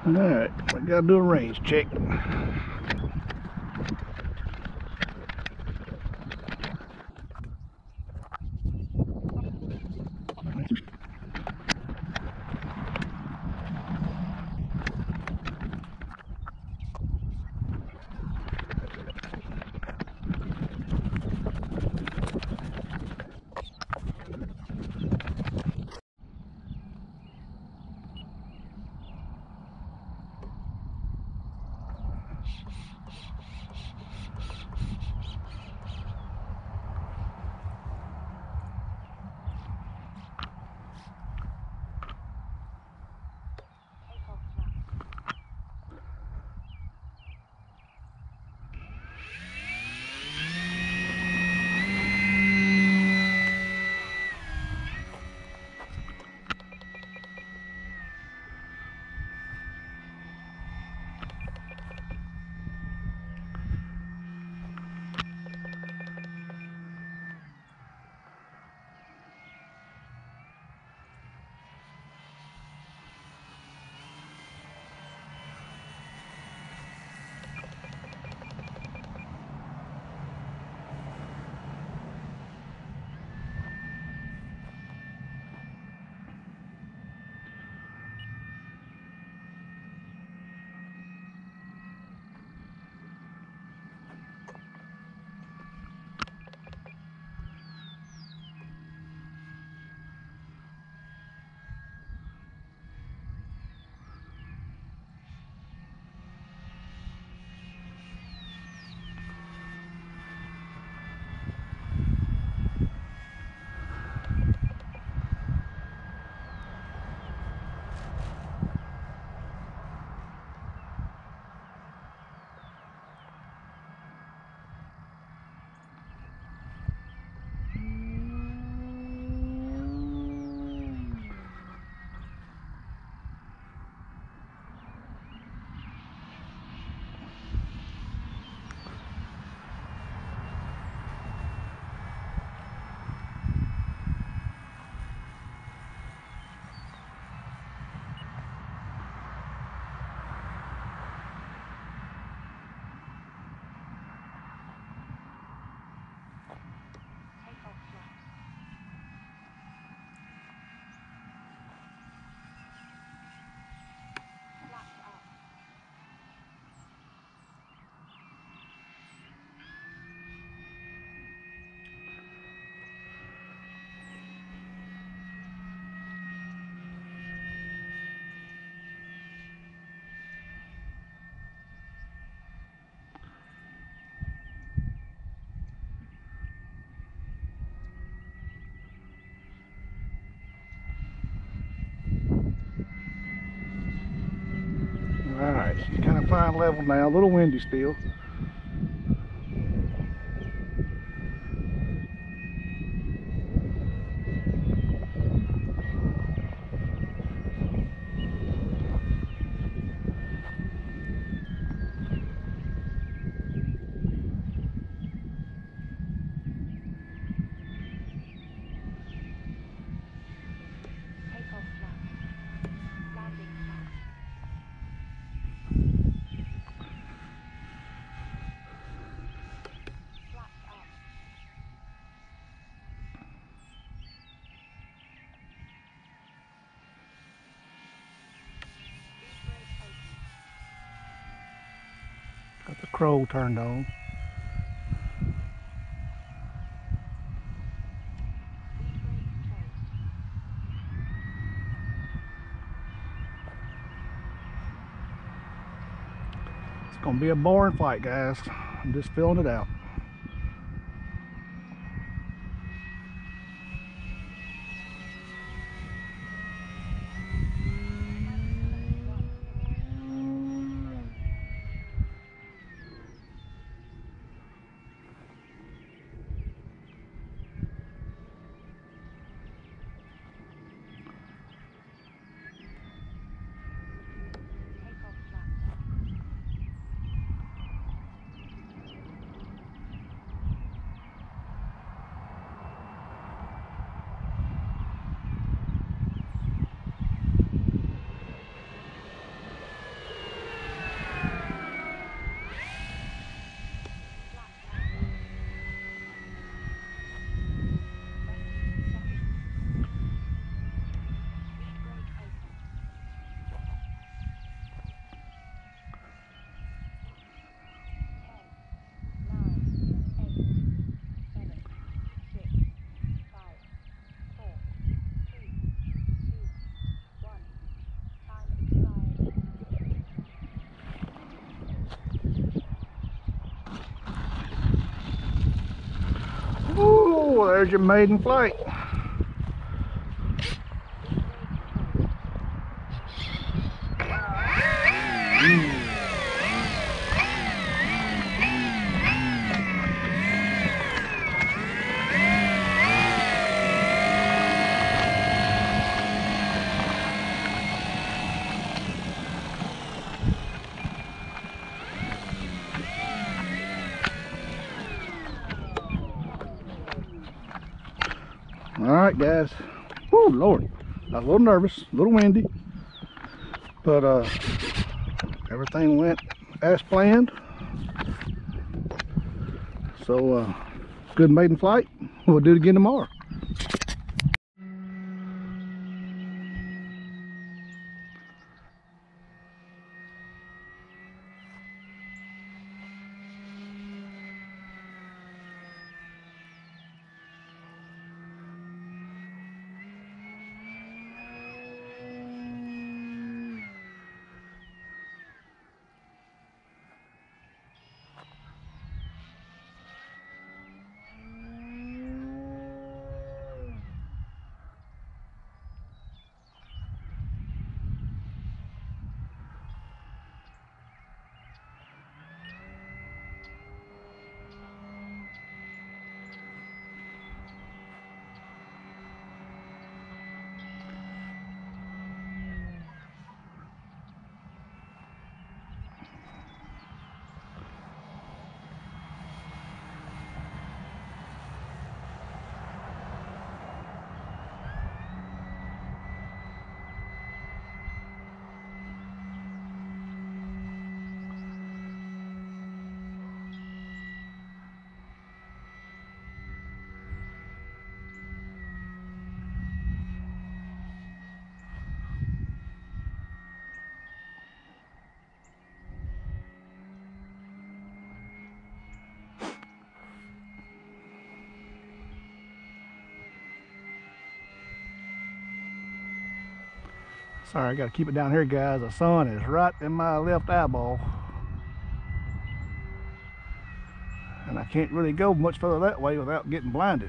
Alright, we gotta do a range check. Alright, she's kind of fine level now, a little windy still. Got the crow turned on. It's gonna be a boring flight, guys. I'm just filling it out. Well, there's your maiden flight. Alright guys, oh Lord, I was a little nervous, a little windy, but everything went as planned. So good maiden flight. We'll do it again tomorrow. Sorry, I gotta keep it down here guys. The sun is right in my left eyeball. And I can't really go much further that way without getting blinded.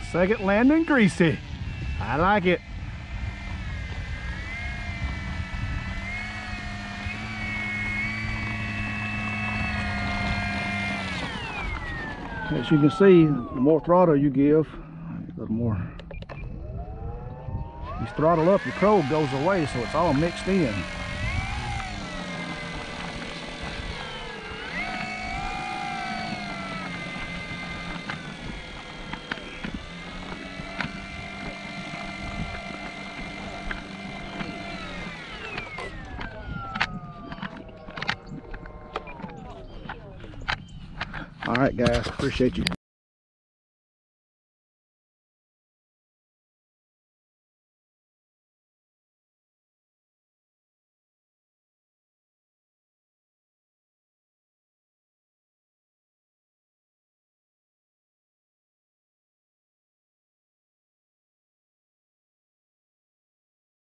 Second landing greasy. I like it. As you can see, the more throttle you give, a little more. You throttle up, the probe goes away, so it's all mixed in. All right, guys, appreciate you